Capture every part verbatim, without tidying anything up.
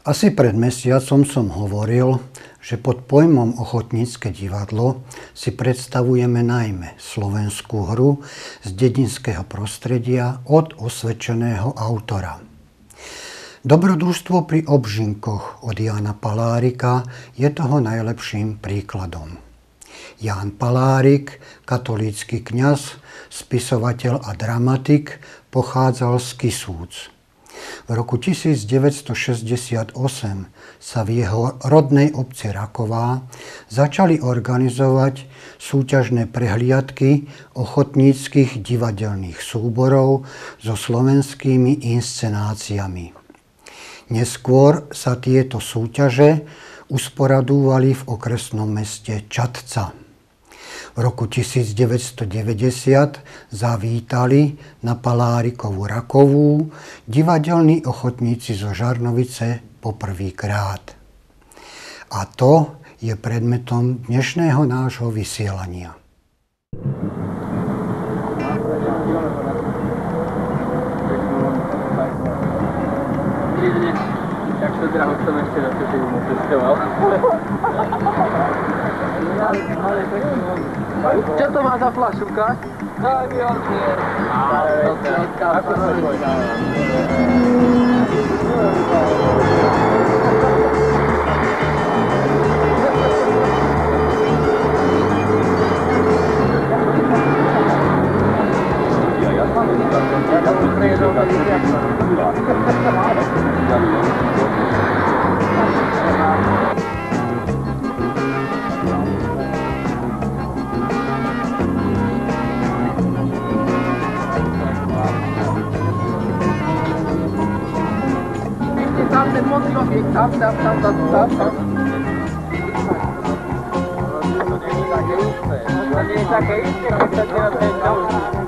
Asi pred mesiacom som hovoril, že pod pojmom ochotnícke divadlo si predstavujeme najmä slovenskú hru z dedinského prostredia od osvedčeného autora. Dobrodružstvo pri obžinkoch od Jána Palárika je toho najlepším príkladom. Ján Palárik, katolícky kňaz, spisovateľ a dramatik, pochádzal z Kisúc. V roku tisícdeväťstošesťdesiatosem sa v jeho rodnej obci Raková začali organizovať súťažné prehliadky ochotníckych divadelných súborov so slovenskými inscenáciami. Neskôr sa tieto súťaže usporadúvali v okresnom meste Čadca. V roku tisícdeväťstodeväťdesiat zavítali na Palárikovú Rakovú divadelní ochotníci zo Žarnovice poprvýkrát. A to je predmetom dnešného nášho vysielania. Jak to draho som ešte na to, že mu cestoval. Čo to má za flašuka? Daj mi ho tie. Ako sa pojďá? Tam ten mocnovík, tam, tam, tam, tam, tam, tam. To nie je také isté, to nie je také isté, to nie je také isté.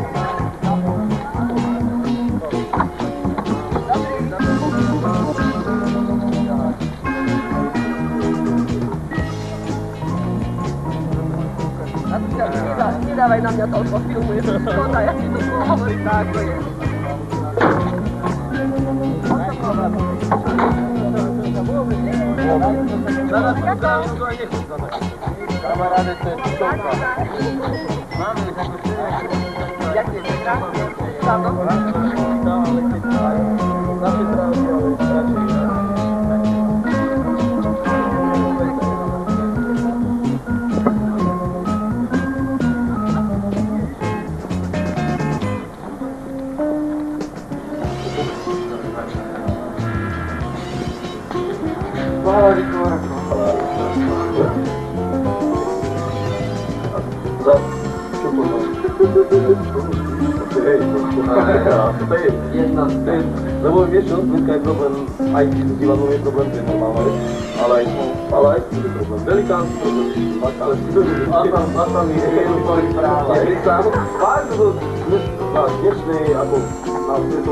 Nedávaj na mňa toľko filmu, je to škoda, ja ti to budem hovoriť tak, ako je. Kamaráde, to je pitovka. Máme už ako čo? Jak je to krásne? Tam do toho? Tam, ale keď to aj naše trávky, ale radšej iná. Paláriková Raková. Za čo povedal? Hej, to je jedna z tém. Lebo vieš čo, dneska je problém, aj s divadlom je problém, to je normálna vec, ale aj ale aj s tým je problém. Velikánsky problém, ale s tým je nastami je práva. Je sám, fakt, na dnešnej, ako na to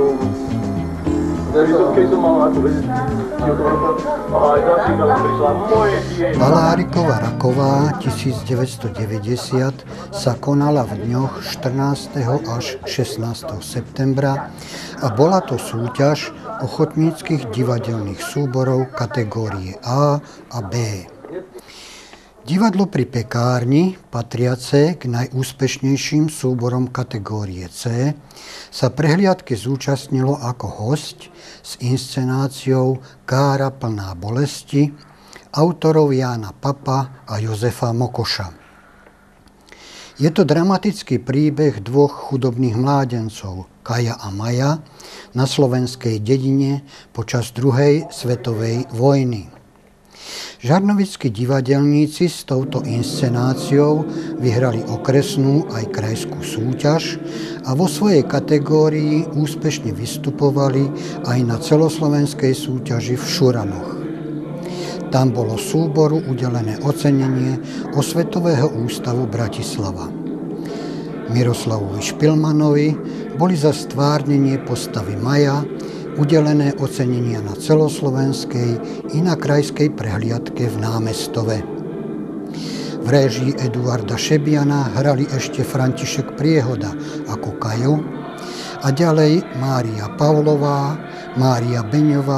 Palárikova Raková tisícdeväťstodeväťdesiat sa konala v dňoch štrnásteho až šestnásteho septembra a bola to súťaž ochotníckych divadelných súborov kategórie A a B. Divadlo pri pekárni, patriace k najúspešnejším súborom kategórie C, sa prehliadky zúčastnilo ako hosť s inscenáciou Kára plná bolesti autorov Jána Papa a Jozefa Mokoša. Je to dramatický príbeh dvoch chudobných mládencov, Kaja a Maja, na slovenskej dedine počas druhej svetovej vojny. Žarnovickí divadelníci s touto inscenáciou vyhrali okresnú aj krajskú súťaž a vo svojej kategórii úspešne vystupovali aj na celoslovenskej súťaži v Šuranoch. Tam bolo súboru udelené ocenenie Osvetového ústavu Bratislava. Miroslavovi Špilmanovi boli za stvárnenie postavy Maja udelené ocenenia na celoslovenskej i na krajskej prehliadke v Námestove. V réžii Eduarda Šebiana hrali ešte František Priehoda ako Kajo a ďalej Mária Pavlová, Mária Beňová,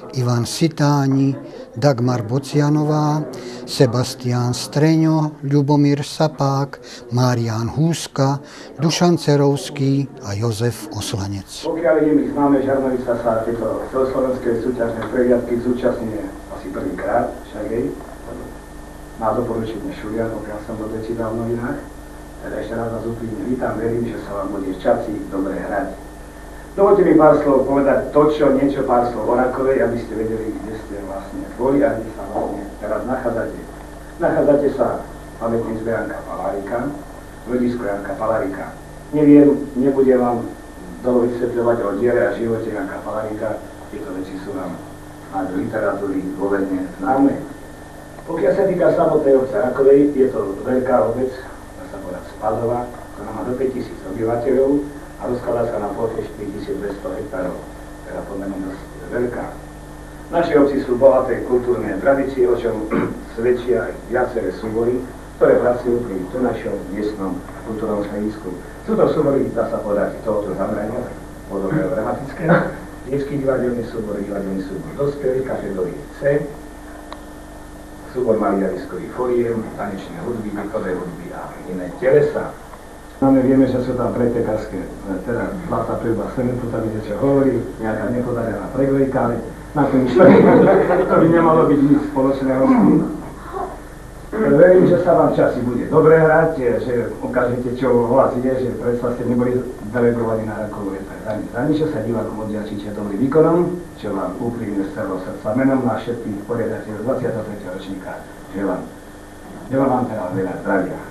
Ivan Sitáni, Dagmar Bocianová, Sebastián Streňo, Ľubomír Sapák, Márián Húska, Dušan Cerovský a Jozef Oslanec. Pokiaľ je mi známe, Žarnovica sa tieto celoslovenské súťažné prehliadky zúčastňuje asi prvýkrát, však jej. Má to poručenie Šulian, pokiaľ som to čítal v novinách. Teda ešte raz vás úprimne vítam, verím, že sa vám bude v Čaci dobre hrať. Dovoľte mi pár slov povedať to, čo niečo pár slov o Rakovej, aby ste vedeli, kde ste vlastne boli a kde sa vlastne teraz nachádzate. Nachádzate sa v pamätnici Janka Palárika, v rodisku Janka Palárika. Neviem, nebudem vám dlho vysvetľovať o diele a živote Janka Palárika, tieto veci sú vám z literatúry dôvedne známe. Pokiaľ sa týka samotnej obce Rakovej, je to veľká obec, dá sa povedať Spadová, ktorá má do päťtisíc obyvateľov, a rozkladá sa na ploche štyritisícdvesto hektárov, teda pomenom dosť veľká. V našej obci sú bohaté kultúrne tradície, o čom svedčia aj viaceré súbory, ktoré pracujú pri tunajšom miestnom kultúrnom stredisku. Sú to súbory, dá sa povedať, tohoto zamerania, podobného dramatického, detský divadelný súbor, divadelný súbor dospelý, kategórie C, súbor maliariskových foriem, tanečné hudby, východné hudby a iné telesa. Máme, vieme, že sú tam pretekárske, teda zlatá príba Sementu, tam niečo hovorí, nejaká nepodarená preglejka, ale nakoniec to by nemalo byť nič spoločného s tým. Verím, že sa vám v Časi bude dobre hrať, že ukážete, čo hlas je, že predsa ste neboli delegovaní na Rakovú. Za niečo sa divákom odďačíte dobrým výkonom, čo vám úprimne z celého srdca menom na všetkých poriadateľov dvadsiateho tretieho ročníka želám. Želám vám teda veľa zdravia.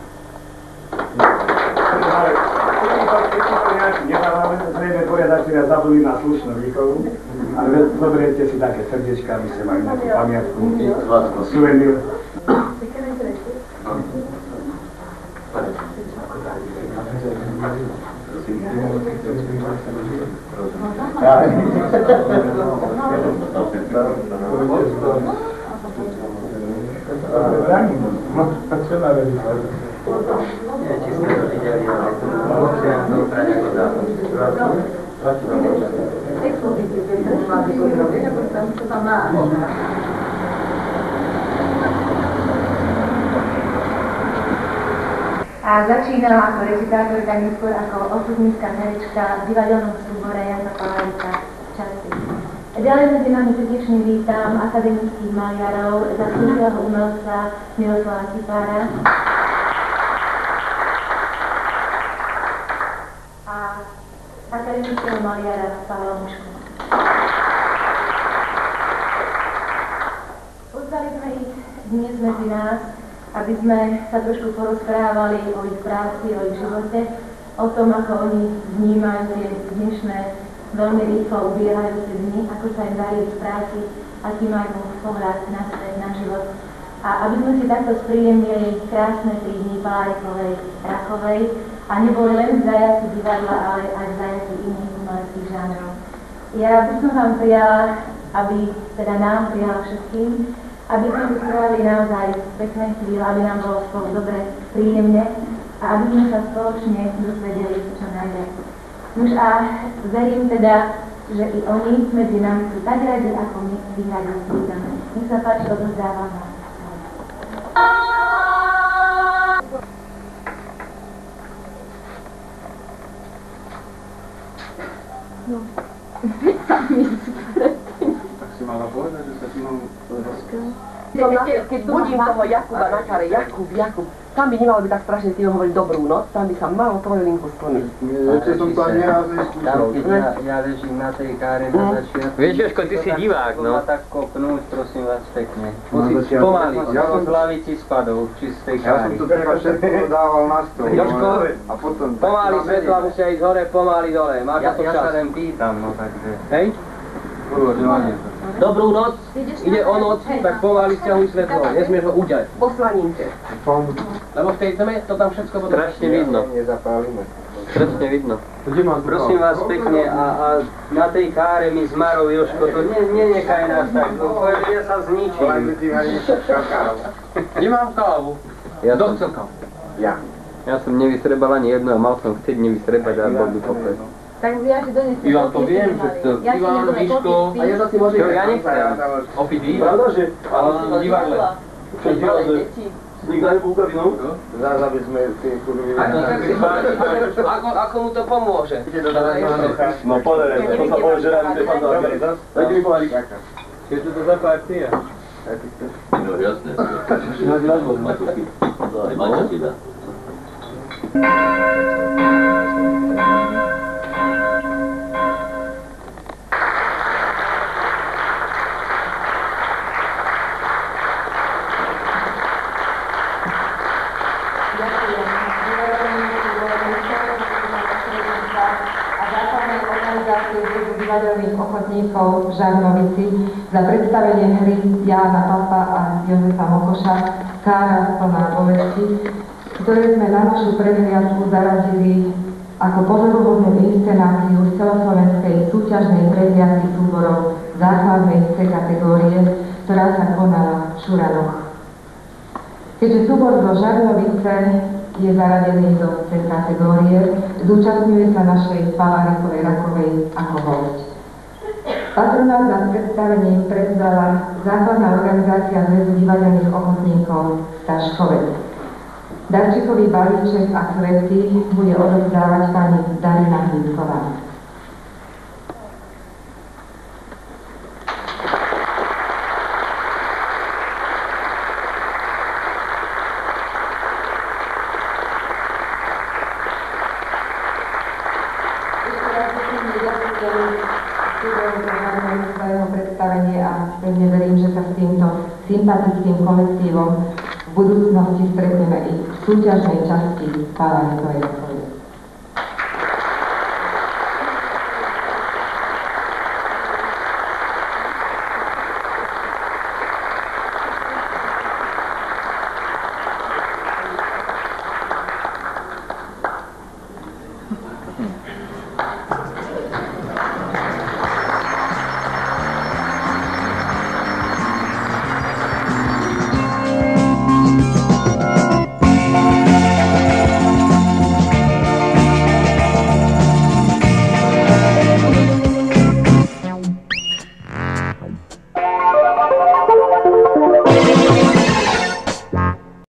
Ale keď to nejaký nedávame, zrejme poriadatelia zabudli na slušnú výchovu, ale zoberiete si také srdiečka, aby ste mali nejakú pamiatku, ako suvenír. A začínala ako recitátorka, neskôr ako osudnícka herečka v divadelnom súbore Janka Palárika v Časi. Ďalej medzi nami srdečne vítam akademických maliarov, zaslúžilého umelca Miroslava Cipára a akademického maliara Pavla Mušku. Pozvali sme ich dnes medzi nás, aby sme sa trošku porozprávali o ich práci, o ich živote, o tom, ako oni vnímajú tie dnešné veľmi rýchlo ubiehajúce dni, ako sa im darí v práci, aký majú pohľad na svet, na život. A aby sme si takto spríjemnili krásne tri dni Palárikovej, Rakovej a neboli len zajaci divadla, ale aj zajaci iných umeleckých žánrov. Ja by som vám prijala, aby teda nám prijala všetkým, aby sme si strávili naozaj pekné chvíle, aby nám bolo spolu dobre, príjemne a aby sme sa spoločne dozvedeli čo najviac. Nož a verím teda, že i oni medzi nami sú tak radi, ako my vyhradi vítame. Nech sa páči, odozdávam vám. No. Tak si mala povedať, že sa ti mám Keď budím toho Jakuba na kare, Jakub, Jakub, tam by nemalo byť tak strašne tým hovoriť dobrú noc, tam by sa malo tvoju linku splniť. Ešte som to ani raz neskúšal. Keď ja, ja ležím na tej káre na začiatku. Vieš, Jožko, ty si divák, no. Ma tak kopnúť, prosím vás pekne. Musíš pomaliť, ja som z lavici spadol, či z tej Ja som káry. tu treba všetko dával na stôl. Jožko, a potom... pomaly svetla musia ísť hore, pomaly dole. Máš Ja, na to ja čas. sa len pýtam, no takže... Hej? Určite. Dobrú noc, ide o noc, tak pomaly stiahuj svetlo, nesmieš ho uďať. Poslaním ťa. Lebo v tej tme to tam všetko potom... Strašne vidno. Nezapálime. Strašne vidno. Kde mám Prosím vás pekne, a, a na tej káre mi s Marou, Jožko, to ne, nenechaj nás tak, no povedz, ja sa zničím. Kde mám kávu? Ja Kto som, chce kávu? Ja. ja som nevystrebal ani jednu a mal som chcieť nevystrebať a bol by popred. Tak ja si donesem. Ivan, to viem, že to... Ja si Ivan, nebude Miško... A ja si môžem... Ja nechcem. Opäť vy? Pravda, že... Ale divadle. Čo divadle? Nikto nepúka vinou? Zás, aby sme si kurvili. Ako, ako mu to pomôže? No podaj, to sa povie, že rádi tej fantázie. Dajte mi pohárik. Je to to za partia. No jasné. Na divadlo. Aj Maťa ti dá. Divadelných ochotníkov v Žarnovici za predstavenie hry Jána Papa a Jozefa Mokoša Kára plná bolesti, ktoré sme na našu prehliadku zaradili ako pozoruhodnú inscenáciu z celoslovenskej súťažnej prehliadky súborov základnej C kategórie, ktorá sa konala v Šuranoch. Keďže súbor zo Žarnovice je zaradený do C kategórie, zúčastňuje sa našej Palárikovej Rakovej ako host. Patronát nad predstavením prevzala základná organizácia Zväzu divadelných ochotníkov Staškovec. Darčekový balíček a kvety bude odovzdávať pani Darina Hlinková. Pevne verím, že sa s týmto sympatickým kolektívom v budúcnosti stretneme i v súťažnej časti Palárikovej.